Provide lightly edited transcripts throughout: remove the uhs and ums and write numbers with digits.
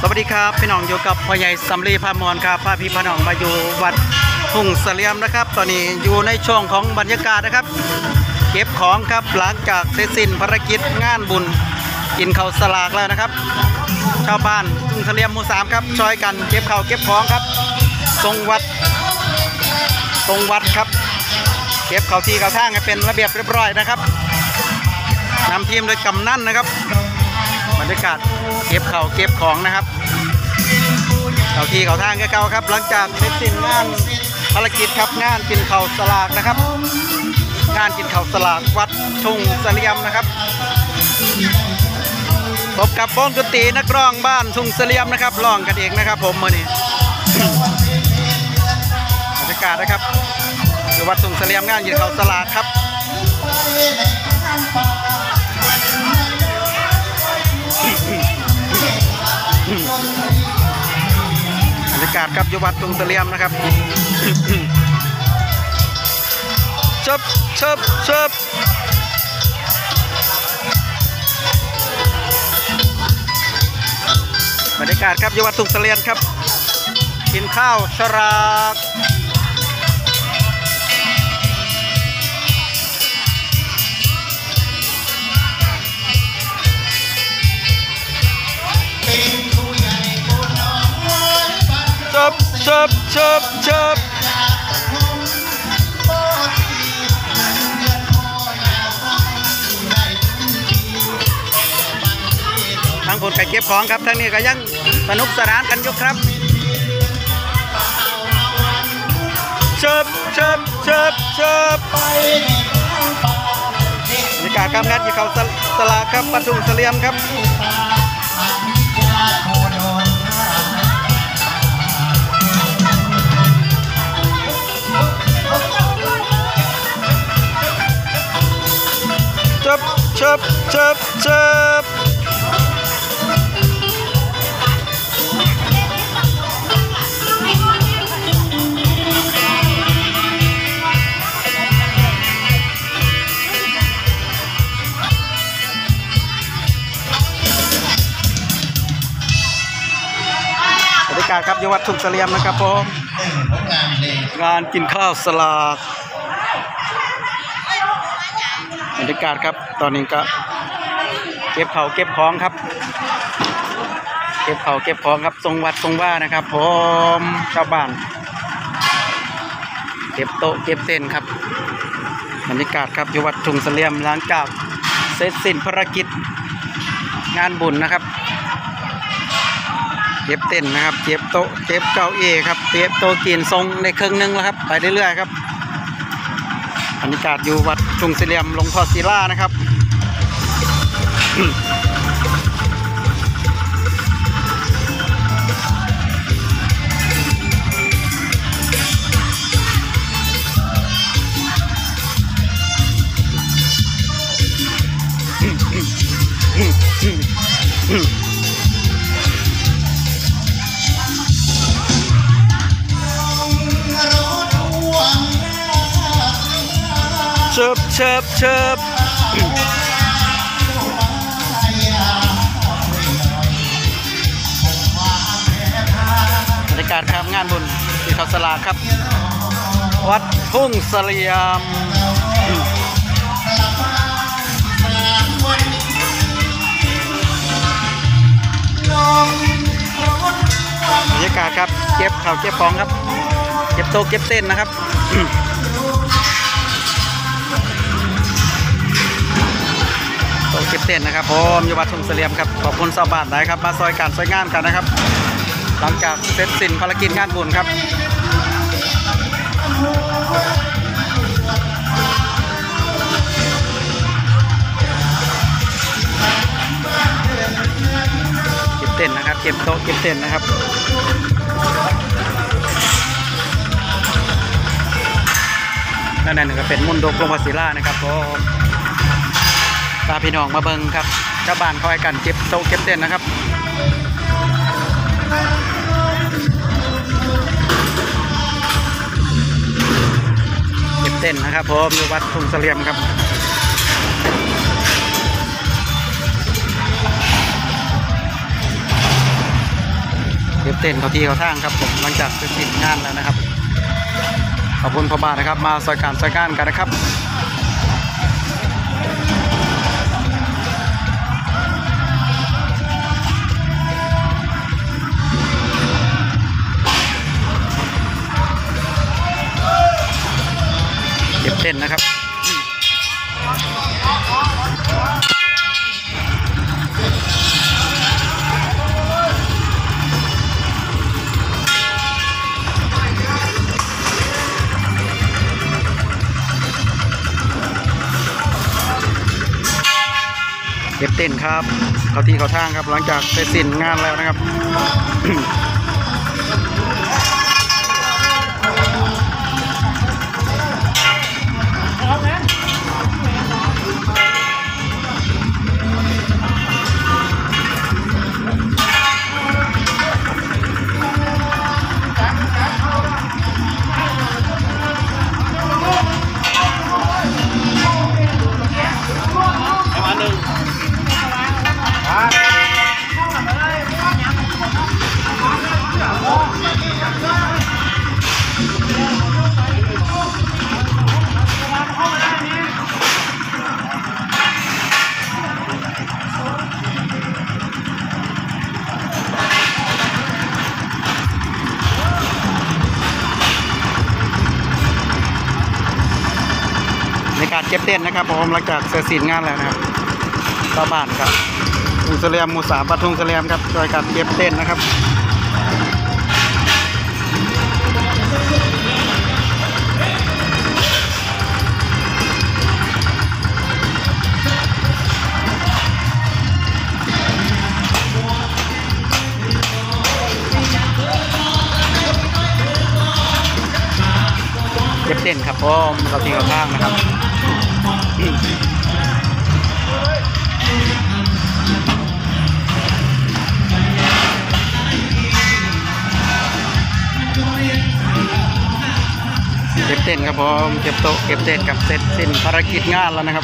สวัสดีครับพี่น้องอยู่กับพ่อใหญ่สำลีพามอนครับพาพี่พี่น้องมาอยู่วัดทุ่งเสลี่ยมนะครับตอนนี้อยู่ในช่วงของบรรยากาศนะครับเก็บของครับหลังจากเสร็จสิ้นภารกิจงานบุญกินข้าวสลากแล้วนะครับชาวบ้านทุ่งเสลี่ยมหมู่ 3ครับช่วยกันเก็บข้าวเก็บของครับทรงวัดครับเก็บข้าวที่ข้าวทางให้เป็นระเบียบเรียบร้อยนะครับนำทีมโดยกำนันนะครับบรรยากาศเก็บข้าวเก็บของนะครับข้าวที่ข้าวทางแก่เก่าครับหลังจากเสร็จสิ้นงานภารกิจครับงานกินข้าวสลากนะครับงานกินข้าวสลากวัดทุ่งเสลี่ยมนะครับพบกับวงดนตรีนักร้องบ้านทุ่งเสลี่ยมนะครับร้องกันเองนะครับผมมื้อนี้บรรยากาศนะครับอยู่วัดทุ่งเสลี่ยมงานกินข้าวสลากครับบรรยากาศครับอยู่วัดทุ่งเสลี่ยมนะครับเชิบบรรยากาศครับอยู่วัดทุ่งเสลี่ยมครับกินข้าวสลากเชิบทั้งคนไก่เก็บของครับทั้งนี้ก็ยังสนุกสนานกันอยู่ครับเชิบบรรยากาศการงานกินข้าวสลากครับวัดทุ่งเสลี่ยมครับเชิบบรรยากาศครับอยู่วัดทุ่งเสลี่ยมนะครับผมงานกินข้าวสลากบรรยากาศครับตอนนี้ก็เก็บข้าวเก็บของครับเก็บข้าวเก็บของครับทรงวัดทรงว่านะครับผมชาวบ้านเก็บโต๊ะเก็บเต้นครับบรรยากาศครับอยู่วัดทุ่งเสลี่ยมหลังจากเสร็จสิ้นภารกิจงานบุญนะครับเก็บเต้นนะครับเก็บโต๊ะเก็บเก้าอี้ครับเก็บโต๊ะกินทรงในครึ่งนึงแล้วครับไปเรื่อยๆครับบรรยากาศอยู่วัดทุ่งเสลี่ยมหลวงพ่อศิลานะครับเชิบบรรยากาศครับงานบุญที่เขาสลากครับวัดทุ่งเสลี่ยมบรรยากาศครับเก็บข้าวเก็บของครับเก็บโต๊ะเก็บเต้นนะครับเก็บเต้นนะครับผมอยู่วัดทุ่งเสลี่ยมครับขอบคุณชาวบ้านนะครับมาซอยการซอยงานกันนะครับหลังจากเสร็จสิ้นภารกิจงานบุญครับเก็บเต้นนะครับเก็บโต๊ะเก็บเต้นนะครับนั่นก็เป็นมุนโดกหลวงพ่อศิลานะครับผมพาพี่น้องมาเบิ่งครับชาวบ้านคอยกันเก็บโต๊ะเก็บเต้นนะครับเก็บเต้นนะครับผมอยู่วัดทุ่งเสลี่ยมครับ บเก็บเต้นเขาที่เขาทางครับผมหลังจากเสร็จสิ้นงานแล้วนะครับขอบคุณพ่อบ้านนะครับมาซอยการกันนะครับเก็บเต้นนะครับเก็บเต้นครับเขาที่เขาทางครับหลังจากเสร็จสิ้นงานแล้วนะครับในการเก็บเต้นนะครับผมหลังจากเสร็จสิ้นงานแล้วนะครับชาวบ้านครับทุ่งเสลียมหมู่ 3บ้านทุ่งเสลียมครับโดยการเก็บเต้นนะครับเก็บเต้นครับผมเราทิ้งเอาข้างนะครับเก็บเต้นครับผมเก็บโต๊ะเก็บเต้นกับเสร็จสิ้นภารกิจงานแล้วนะครับ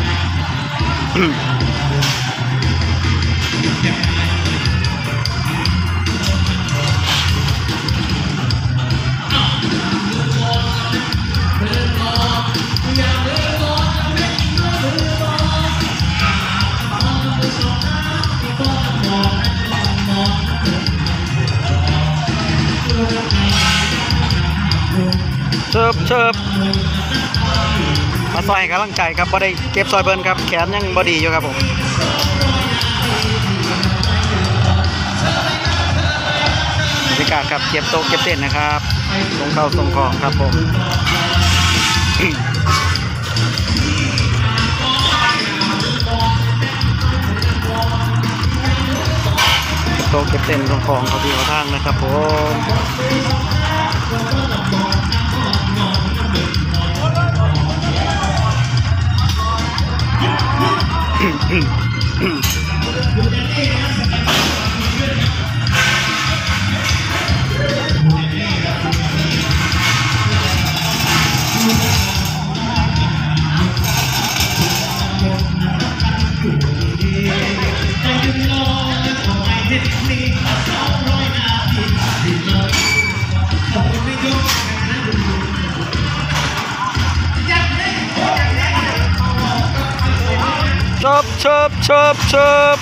เชิบมาซอยให้กำลังใจครับบ่ได้เก็บซอยเบิร์นครับแขนยังบ่ดีอยู่ครับผมบรรยากาศครับเก็บโต๊ะเก็บเต้นนะครับส่งเข้าส่งของครับผมโต๊ะเก็บเต้นส่งของเขาที่เขาทางนะครับผมเชิบ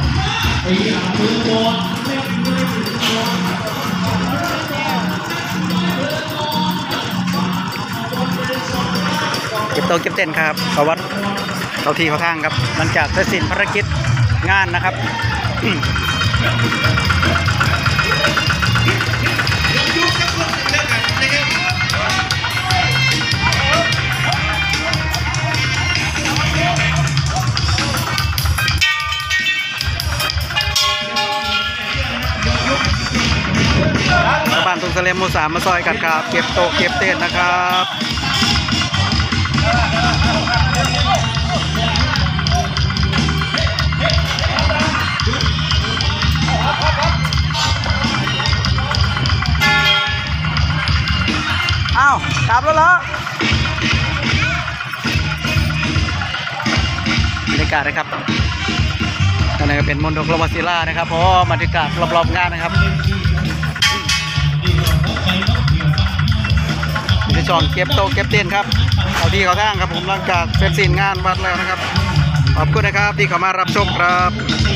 เก็บโต๊ะเก็บเต้นครับเขาวัดเขาที่เขาทางครับหลังจากเสร็จสิ้นภารกิจงานนะครับบ้านทุ่งเสลียมหมู่ 3มาซอยกันครับเก็บโต๊ะเก็บเต้นนะครับอ้าวกลับแล้วเหรอบรรยากาศนะครับนั่นก็เป็นมณฑลโลมาศิลานะครับเพราะบรรยากาศรอบๆงานนะครับช่องเก็บโต๊ะเก็บเต้นครับเขาที่เขาทางครับผมหลังจากเสร็จสิ้นงานวัดแล้วนะครับขอบคุณนะครับที่เข้ามารับชมครับ